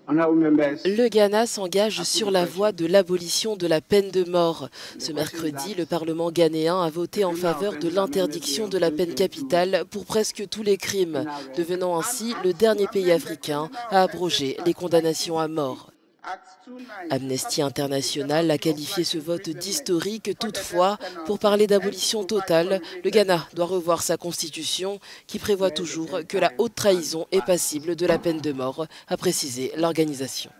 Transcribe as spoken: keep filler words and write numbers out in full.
Le Ghana s'engage sur la voie de l'abolition de la peine de mort. Ce mercredi, le Parlement ghanéen a voté en faveur de l'interdiction de la peine capitale pour presque tous les crimes, devenant ainsi le dernier pays africain à abroger les condamnations à mort. Amnesty International a qualifié ce vote d'historique. Toutefois, pour parler d'abolition totale, le Ghana doit revoir sa constitution qui prévoit toujours que la haute trahison est passible de la peine de mort, a précisé l'organisation.